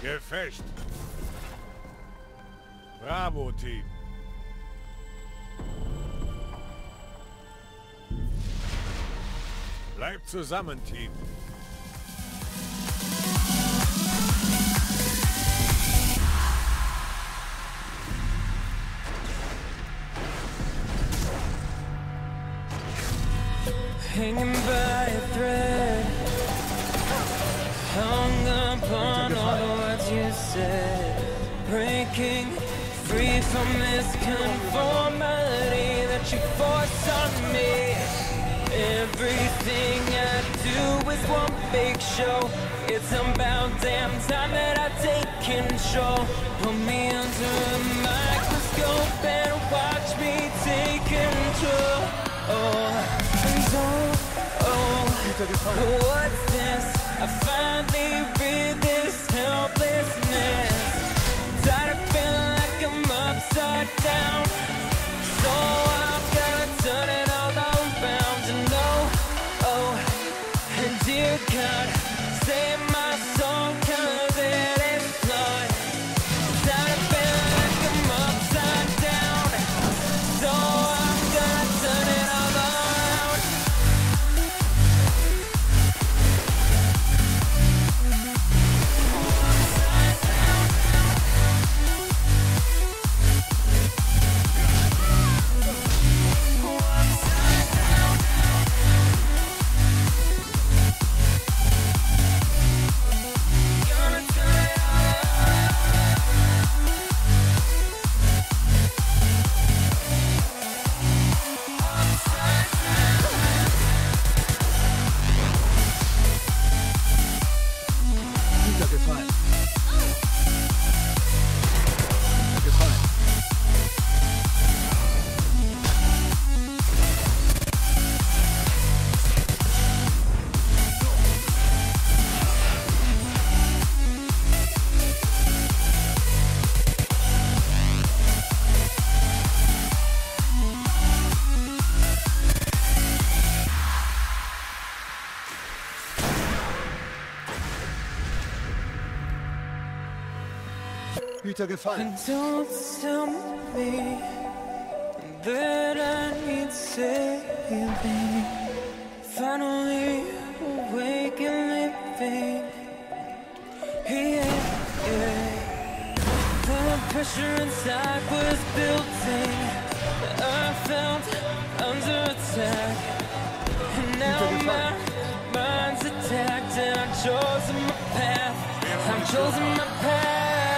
Gefecht! Bravo, Team! Bleibt zusammen, Team! Hanging by a thread, hung upon all the words you said, breaking free from this conformity that you force on me. Everything I do is one big show. It's about damn time that I take control. Put me under a microscope and watch me take control. What's this? I finally read this helplessness. Tired of feeling like I'm upside down, so I'm gonna turn it all around. And and dear God, save my soul, 'cause it is flawed. Tired of feeling like I'm upside down, so I'm gonna turn it all around. Hüter gefallen. Don't tell me that I need saving. Finally awake and living. The pressure inside was building. I felt under attack, and now my mind's attacked, and I've chosen my path. I've chosen my path.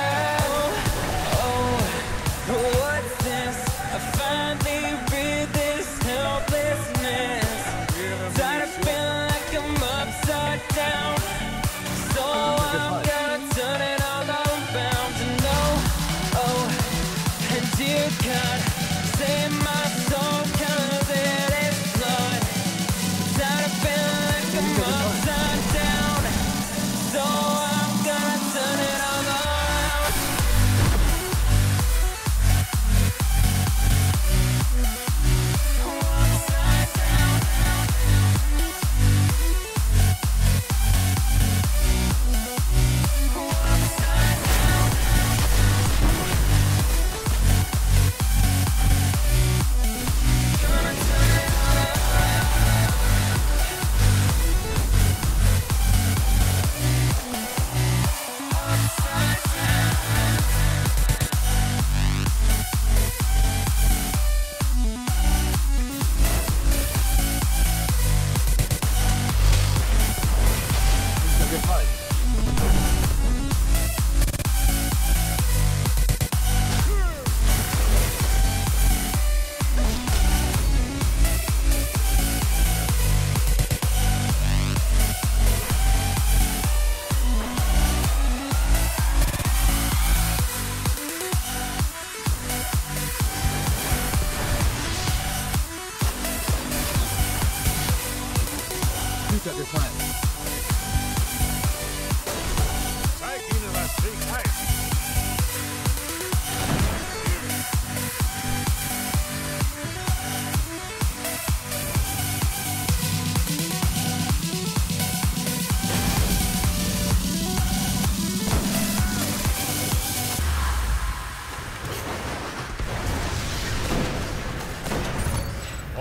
What's this? I finally read this helplessness. Tired of feeling like I'm upside down, so I'm gonna turn it all around. And and dear God, save my soul, 'cause it is flawed. Tired of feeling like I'm upside down, so I'm gonna turn it all around.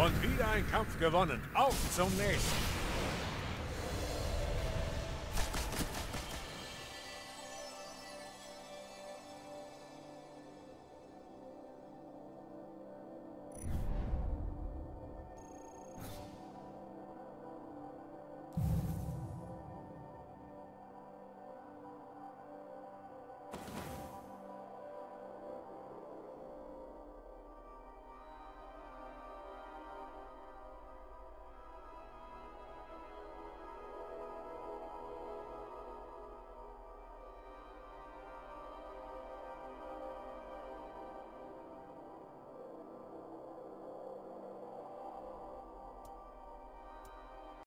Und wieder ein Kampf gewonnen. Auf zum nächsten.